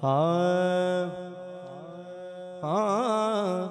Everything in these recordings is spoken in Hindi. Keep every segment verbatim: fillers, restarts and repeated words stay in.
हाँ हाँ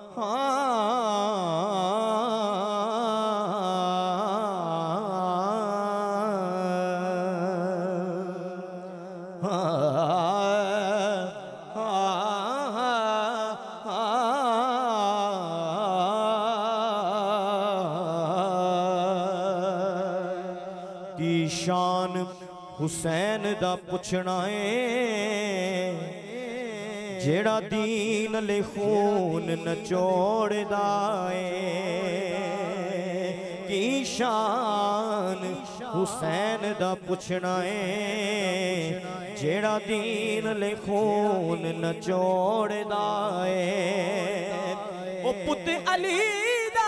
की शान हुसैन दा पुछना है जेड़ा दीन ले खून नचोड़दा है। की शान हुसैन दा पुछना है जेड़ा दीन ले खून नचोड़दा है। ओ पुत अली दा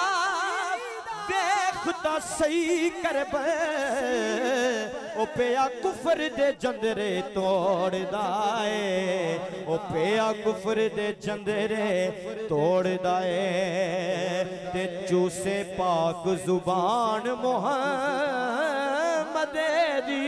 देखदा सही करब ओ पिया कुफर दे जंदरे तोड़दा है। ओ पिया कुफर दे जंदरे तोड़दा है ते चूसे पाक जुबान मुहम्मद दी।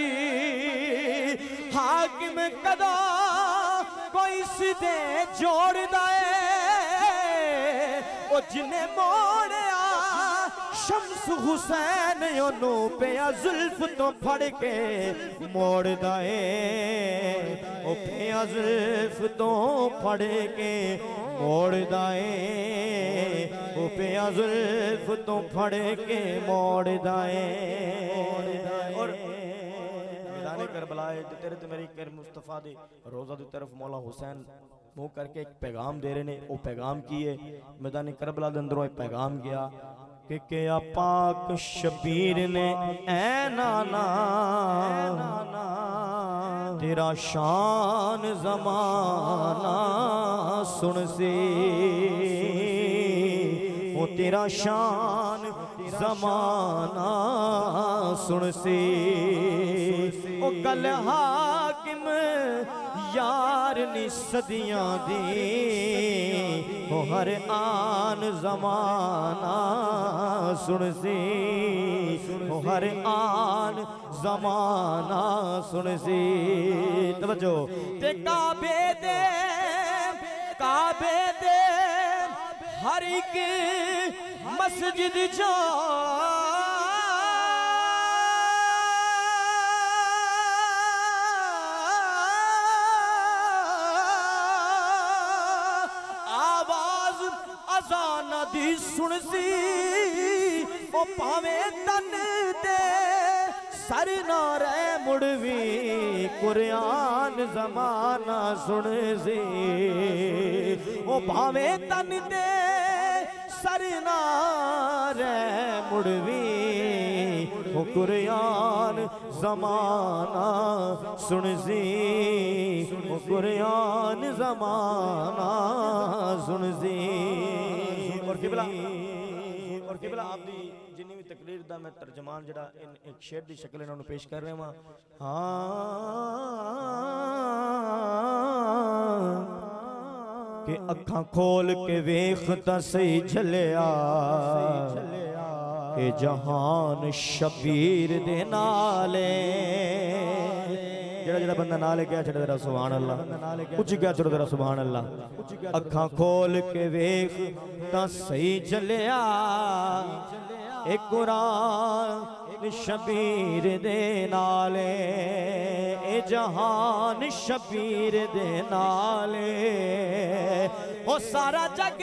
हाकिम कदा कोई सीधे जोड़दा है ओ जिन्हें मोड़या शम्स हुसैन ओनू पिया जुल्फ तो फड़ के मोड़दा है। ओ पिया जुल्फ तो फड़ के मोड़दा है। ओ पिया जुल्फ तो फड़ के मोड़दा है। और मैदान करबला तेरे ते मेरी कर मुस्तफा दे रोज़ा दी तरफ मौला हुसैन मुँह करके एक पैगाम दे रहे ने। वो पैगाम की है मैदान करबला दे अंदरों एक पैगाम गया कि क्या पाक शबीर ने ऐ नाना तेरा शान ज़माना सुन सी। वो तेरा शान ज़माना सुन सी। ओ कल हाकिम यार नी सदियां दी ओ हर आन ज़माना सुन सी। ओ हर आन ज़माना सुन सी। तवज्जो ते काबे दे काबे दे हर एक मस्जिद जा दी सुन सी। ओ पावे तन दे सर ना रे मुड़वी कुरान ज़माना सुन सी। ओ पावे तन दे सर ना रे मुड़वी ओ कुरान ज़माना सुन सी। ओ कुरान ज़माना सुन सी। और किबला और किबला आप दी जिन्नी भी तकरीर दा मैं तर्जमान जड़ा इन एक शेर दी शक्ल इन्होंने पेश कर रहे हैं। हाँ कि अखां खोल के वेखता सही झलिया कि जहान शबीर दे नाले। जेड़ा जेड़ा बंदा नाल गया छड़ा तेरा सुभान अल्लाह उच गया छड़ा तेरा सुभान अल्लाह। अखां खोल के वेख ता सही चलिया ए कुरान शबीर दे नाले। ए जहान शबीर दे नाले। ओ सारा जग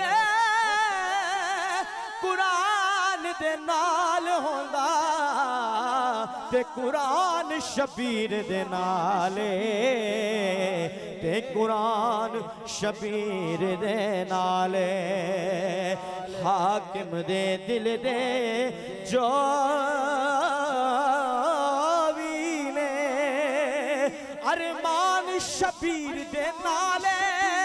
कुरान दे नाल होंदा ते कुरान शबीर दे नाले। ते कुरान शबीर दे नाले। हाकिम दे दिल दे जो भी ने अरमान शबीर दे नाले।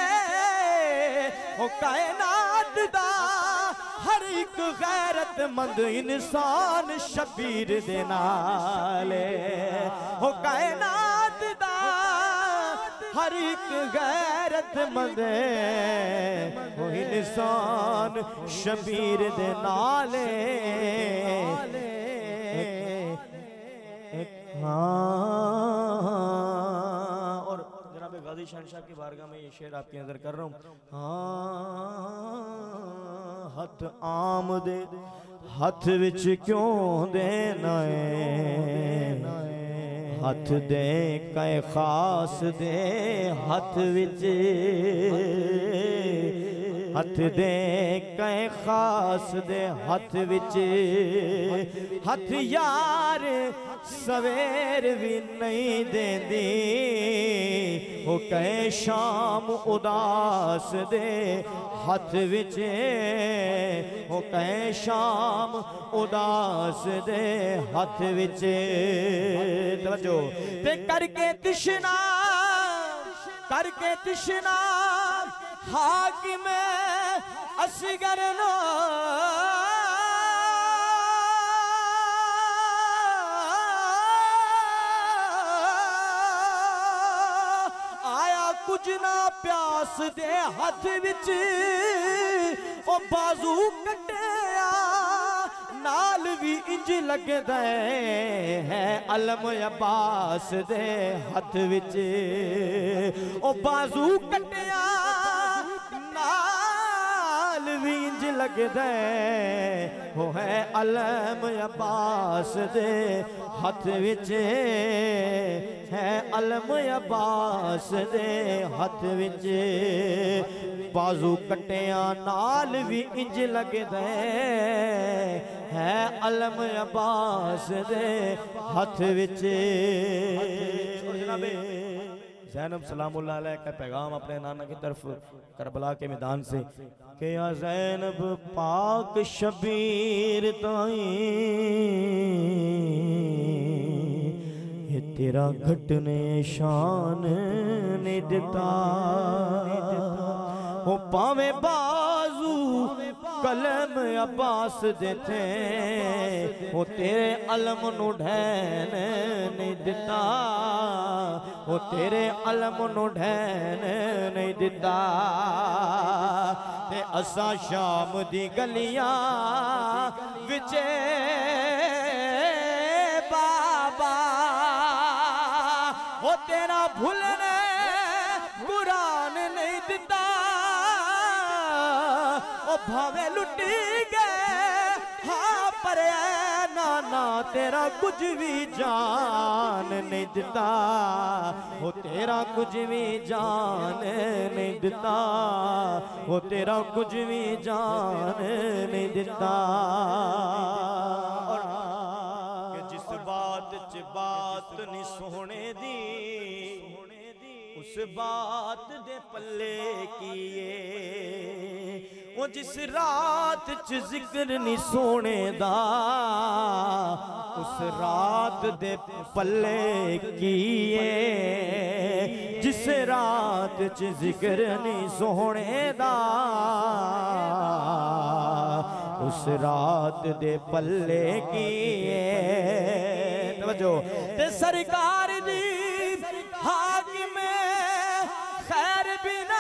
ओ कायनात दा हर एक गैरतमंद इंसान शबीर दे नाले। हो कायनात दा हर एक गैरतमंद वो इंसान शबीर दे नाले। हाँ और जनाब जनाब गाजी शहनशाह की बारगाह में ये शेर आपकी नजर कर रहा हूँ। हाँ हथ आम दे हथ विच क्यों देना है, हथ दे कै खास दे हथ विच, हथ दे कै खास दे हथ विच, हथ यार सवेर भी नहीं देंदी, वो कै शाम उदास दे हथ विच, वो कै शाम उदास दे हथ विच। तवज्जो ते करके तिश्ना करके तिश्ना हाकिम असगर नो आया कुछ ना प्यास दे हथ विच, ओ बाजू कटिया नाल भी इंज लगदा है अलम अब्बास दे हथ विच, ओ बाजू कटिया नाल भी इंज लगदा हो है अलम अब्बास दे हथ विच, है अलम अब्बास दे हथ विच, बाजू कटिया नाल भी इंज लगदा है अलम अब्बास दे हथ विच। ज़ैनब सलामुल्लाह अलैहा का पैगाम अपने नाना की तरफ करबला के मैदान से कि या ज़ैनब पाक शबीर ताई ये तेरा घटने शान ने दिता, वो पावे बाजू कलम अब्बास देते, वो तेरे अलम नु ढैन नहीं दिता, वो तेरे अलम नु ढैन नहीं दिता। ते असा शाम दी गलियां विचे बाबा, वो तेरा भुलने कुरान नहीं दिता, ओ भावे लुटी गए हाँ पर नाना तेरा कुछ भी जान नहीं दिता, वो तेरा कुछ भी जान नहीं दिता, वो तेरा कुछ भी जान नहीं दिता। और जिस बात च बात नहीं सोने दी, उस बात दे पल्ले किए, वो जिस रात च जिक्र नहीं सोने दा, उस रात दे पल्ले किए, जिस रात च जिक्र नहीं सोने दा, उस रात दे पल्ले किए। तवज्जो ते सरकार दी हाकिम खैर बिना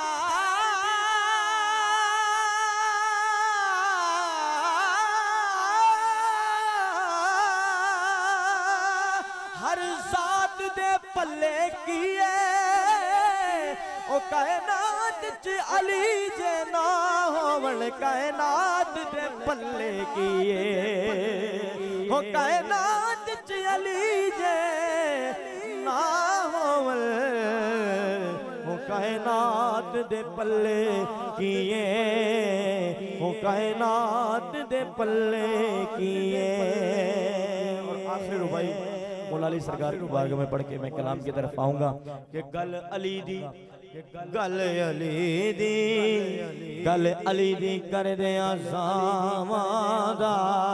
हर जात दे पल्ले किए, ओ कायनात च अली जे ना होवन कायनात दे पल्ले किए, ओ कायनात च अली जे ना होवन, ओ कायनात दे पल्ले किए, ओ कायनात दे पल्ले किए। और आखिर भाई मौला अली सरकार की बारगाह में पढ़ के मैं कलाम की तरफ आऊंगा कि गल अली दी गल अली दी गल अली दी कर दिया सामादा,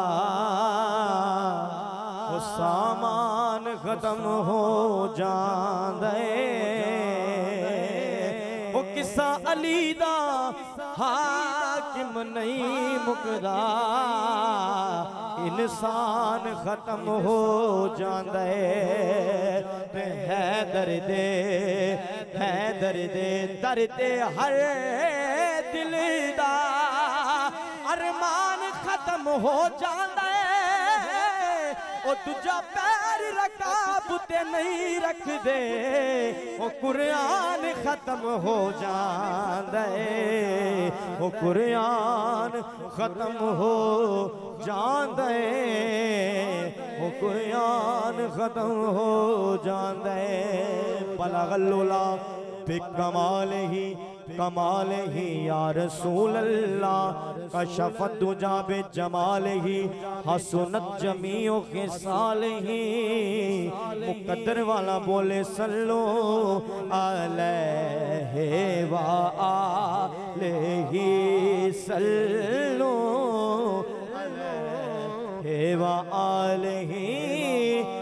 वो सामान खत्म हो जांदे, वो किसा अली दा हाकिम नहीं मुकदा, इंसान खत्म हो जांदे, है दर्दे है दर्दे दर्दे हर दिल दा अरमान खत्म हो जांदा है, ओ दूजा पैर रकाबते नहीं रख दे वो कुरान खत्म हो जांदे वो कुरान खत्म हो जांदे वो कुरान खत्म हो जांदे बलगल्लुला बिकमाल ही कमाल ही या रसूल अल्लाह कशफत दुजा बे जमाल ही हसनत जमीओ के साल ही मुकद्दर वाला बोले सल्लो अलैहि व आलिहि सल्लो अलैहि व आलिहि